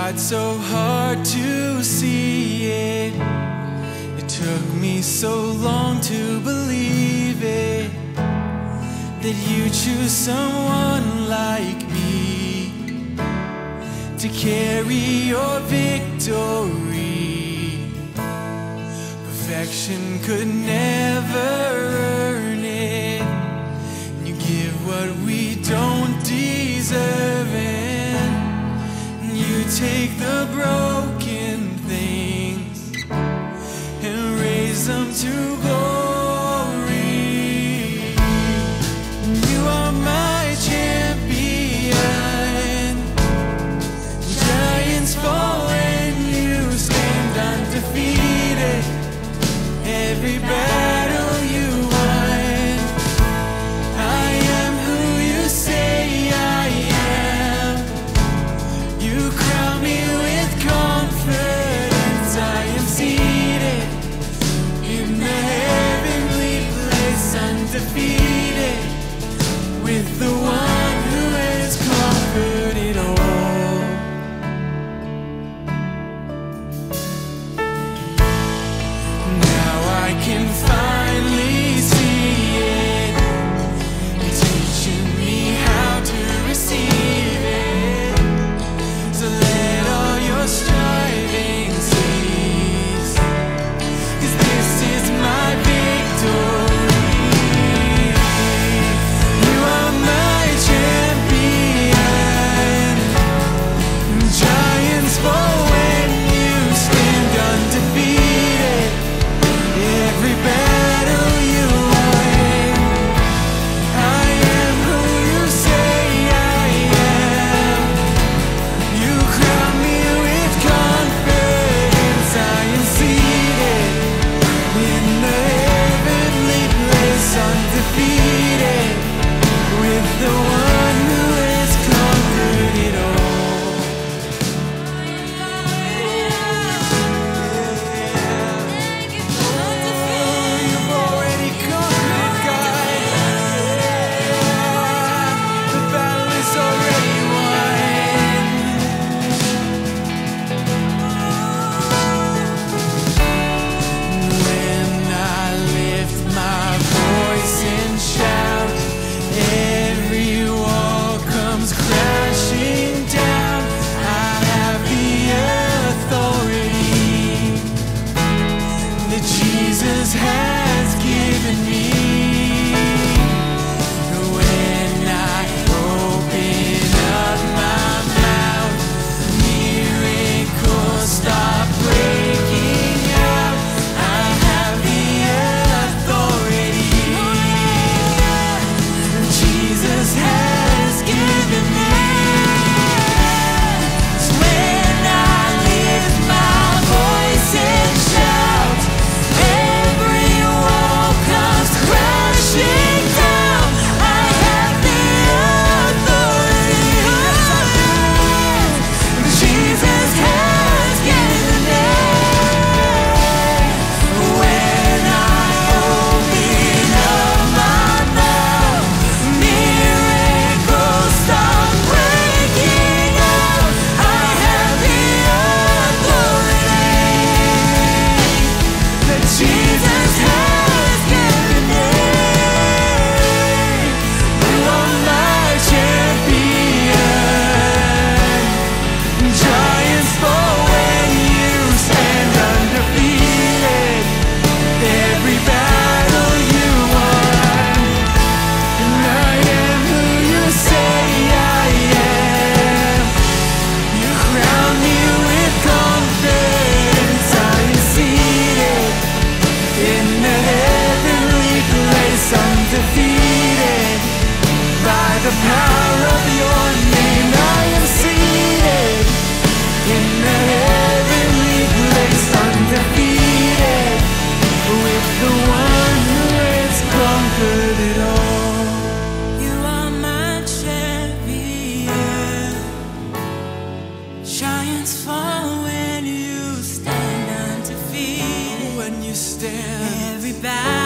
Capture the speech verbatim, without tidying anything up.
tried so hard to see it. It took me so long to believe it, that you choose someone like me to carry your victory. Perfection could never earn it. You give what we don't deserve, and you take the broken things and raise them to glory. You are my champion. Giants fall when you stand undefeated. Every battle you won. I am who you say I am. You crown me with confidence. I am seated in the heavenly place, undefeated, with the one who has conquered it all. Now I can finally see it, teaching me how to receive it. So let all your striving cease, 'cause this is my victory. You are my champion. Giants fall when you stand undefeated. Every battle you won. I am who you say I am. You crown me with confidence. I am seated in the heavenly place, undefeated, with the one who has conquered it all. You've already conquered, God. The battle is already won. When I lift my voice and shout, every wall comes crashing down. I have the authority that Jesus has given me. When I open up my mouth, miracles stop breaking out. I have the authority Jesus has given me. So when I lift my voice and shout, every wall comes crashing down. I have the authority Jesus has given me. When I open up my mouth, miracles stop breaking out. I have the authority that Jesus has given me. You are my champion. Giants fall when you stand undefeated. Every battle you won. And I am who you say I am. You crown me with confidence. I am seated in the heavenly place, undefeated, by the power of your name. I am seated in the heavenly place, undefeated, with the one who has conquered it all. You are my champion. Giants fall when you stand undefeated. When you stand, every battle